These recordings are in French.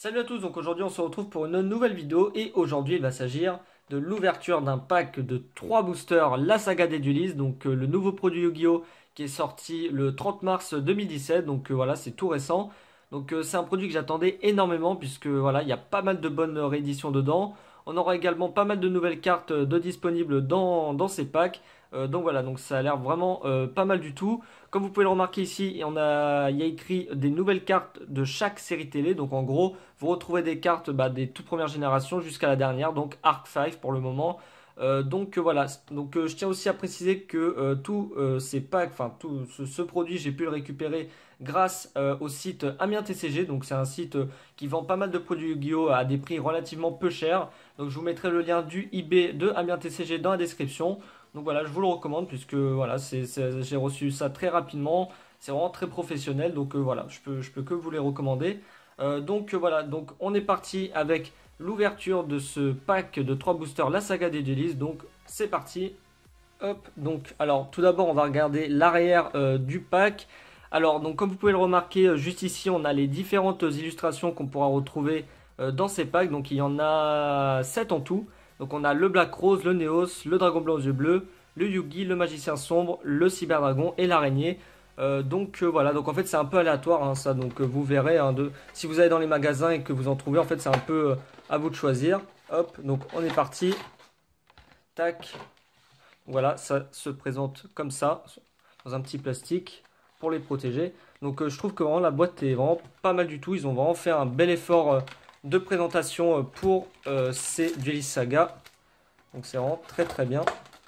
Salut à tous, donc aujourd'hui on se retrouve pour une nouvelle vidéo et aujourd'hui il va s'agir de l'ouverture d'un pack de 3 boosters La Saga des Duelist, donc le nouveau produit Yu-Gi-Oh qui est sorti le 30 mars 2017, donc voilà c'est tout récent. Donc c'est un produit que j'attendais énormément puisque voilà il y a pas mal de bonnes rééditions dedans. On aura également pas mal de nouvelles cartes de disponibles dans ces packs. Donc voilà, donc ça a l'air vraiment pas mal du tout. Comme vous pouvez le remarquer ici, il y a écrit des nouvelles cartes de chaque série télé. Donc en gros, vous retrouvez des cartes des toutes premières générations jusqu'à la dernière, donc Arc 5 pour le moment. Voilà, donc je tiens aussi à préciser que tous ces packs, enfin tout ce produit, j'ai pu le récupérer grâce au site Amiens TCG. Donc c'est un site qui vend pas mal de produits Yu-Gi-Oh à des prix relativement peu chers. Donc je vous mettrai le lien du eBay de Amiens TCG dans la description. Donc voilà, je vous le recommande puisque voilà, j'ai reçu ça très rapidement. C'est vraiment très professionnel. Donc voilà, je peux que vous les recommander. Voilà, donc on est parti avec l'ouverture de ce pack de 3 boosters La Saga des Duelist. Donc c'est parti. Hop, donc alors tout d'abord on va regarder l'arrière du pack. Alors donc comme vous pouvez le remarquer, juste ici on a les différentes illustrations qu'on pourra retrouver dans ces packs. Donc il y en a 7 en tout. Donc on a le Black Rose, le Néos, le Dragon Blanc aux yeux bleus, le Yugi, le Magicien sombre, le Cyberdragon et l'araignée. Voilà, donc en fait c'est un peu aléatoire hein, ça, donc vous verrez hein, si vous allez dans les magasins et que vous en trouvez, en fait c'est un peu à vous de choisir. Hop, donc on est parti. Tac, voilà, ça se présente comme ça, dans un petit plastique pour les protéger. Donc je trouve que vraiment la boîte est vraiment pas mal du tout. Ils ont vraiment fait un bel effort de présentation pour ces Duelist Saga. Donc c'est vraiment très très bien.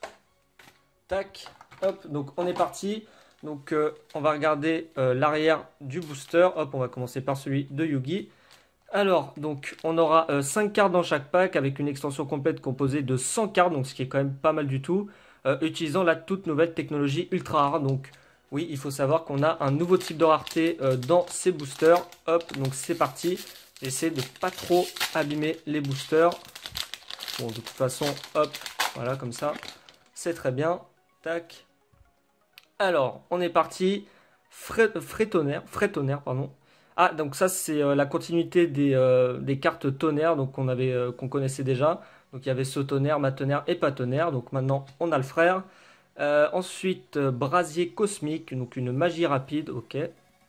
Tac, hop, donc on est parti. Donc on va regarder l'arrière du booster. Hop, on va commencer par celui de Yugi. Alors, donc on aura 5 cartes dans chaque pack avec une extension complète composée de 100 cartes, donc ce qui est quand même pas mal du tout, utilisant la toute nouvelle technologie ultra rare. Donc oui, il faut savoir qu'on a un nouveau type de rareté dans ces boosters. Hop, donc c'est parti. J'essaie de pas trop abîmer les boosters. Bon, de toute façon, hop, voilà, comme ça, c'est très bien. Tac. Alors, on est parti. Frétonnerre, pardon. Ah, donc ça, c'est la continuité des cartes tonnerre donc qu'on connaissait déjà. Donc il y avait Sautonnerre, Matonnerre et Patonnerre. Donc maintenant, on a le frère. Ensuite, Brasier Cosmique, donc une magie rapide. Ok.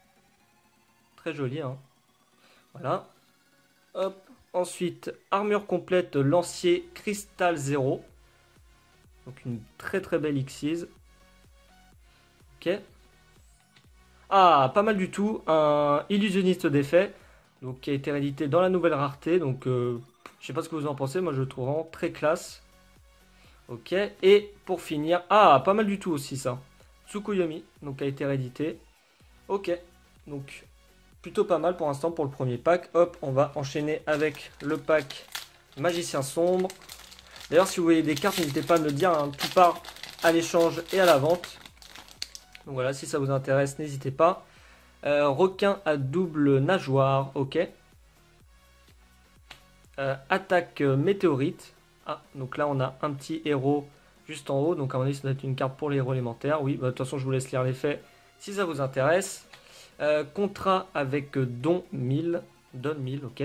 Très joli, hein. Voilà. Hop. Ensuite, armure complète Lancier Cristal 0. Donc une très très belle Xyz. Ok. Ah, pas mal du tout. Un illusionniste d'effet. Donc qui a été réédité dans la nouvelle rareté. Donc je sais pas ce que vous en pensez. Moi je le trouve vraiment très classe. Ok. Et pour finir. Ah, pas mal du tout aussi ça. Tsukuyomi. Donc qui a été réédité. Ok. Donc plutôt pas mal pour l'instant pour le premier pack. Hop, on va enchaîner avec le pack Magicien sombre. D'ailleurs si vous voyez des cartes, n'hésitez pas à me le dire, hein. Tout part à l'échange et à la vente. Donc voilà, si ça vous intéresse, n'hésitez pas. Requin à double nageoire, ok. Attaque météorite. Ah, donc là on a un petit héros juste en haut. Donc à mon avis, ça doit être une carte pour les héros élémentaires. Oui, de toute façon, je vous laisse lire l'effet si ça vous intéresse. Contrat avec Don 1000. Don 1000, ok.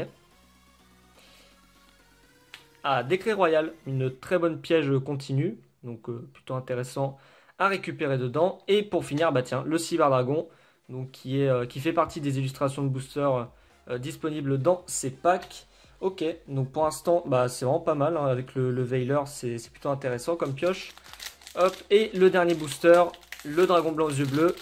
Ah, décret royal, une très bonne piège continue. Donc plutôt intéressant à récupérer dedans. Et pour finir, bah tiens, le Cyberdragon. Donc qui fait partie des illustrations de booster disponibles dans ces packs. Ok, donc pour l'instant, bah, c'est vraiment pas mal, hein, avec le Veiler, c'est plutôt intéressant comme pioche. Hop, et le dernier booster, le Dragon Blanc aux yeux bleus.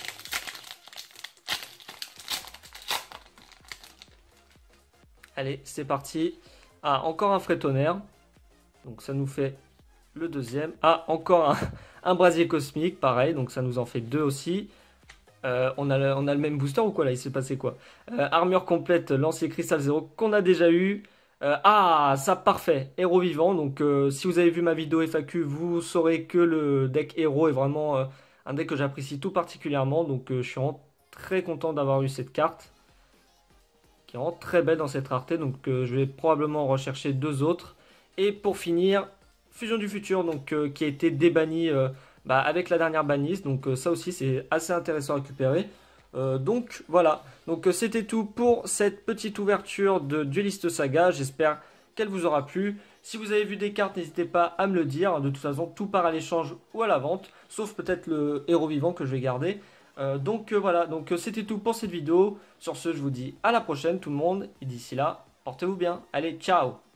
Allez, c'est parti. Ah, encore un Frétonnerre. Donc ça nous fait le deuxième. Ah, encore un Brasier Cosmique, pareil, donc ça nous en fait deux aussi. On a le même booster ou quoi là? Il s'est passé quoi? Armure complète, Lancier Cristal 0 qu'on a déjà eu. Ah, ça parfait, héros vivant. Donc si vous avez vu ma vidéo FAQ, vous saurez que le deck héros est vraiment un deck que j'apprécie tout particulièrement. Donc je suis vraiment très content d'avoir eu cette carte, qui est vraiment très belle dans cette rareté. Donc je vais probablement en rechercher deux autres. Et pour finir, Fusion du futur, donc qui a été débanni avec la dernière bannisse. Donc ça aussi c'est assez intéressant à récupérer. Donc voilà, donc c'était tout pour cette petite ouverture de Duelist Saga, j'espère qu'elle vous aura plu. Si vous avez vu des cartes, n'hésitez pas à me le dire, de toute façon tout part à l'échange ou à la vente, sauf peut-être le héros vivant que je vais garder. Voilà, donc c'était tout pour cette vidéo. Sur ce, je vous dis à la prochaine tout le monde, et d'ici là, portez-vous bien. Allez, ciao!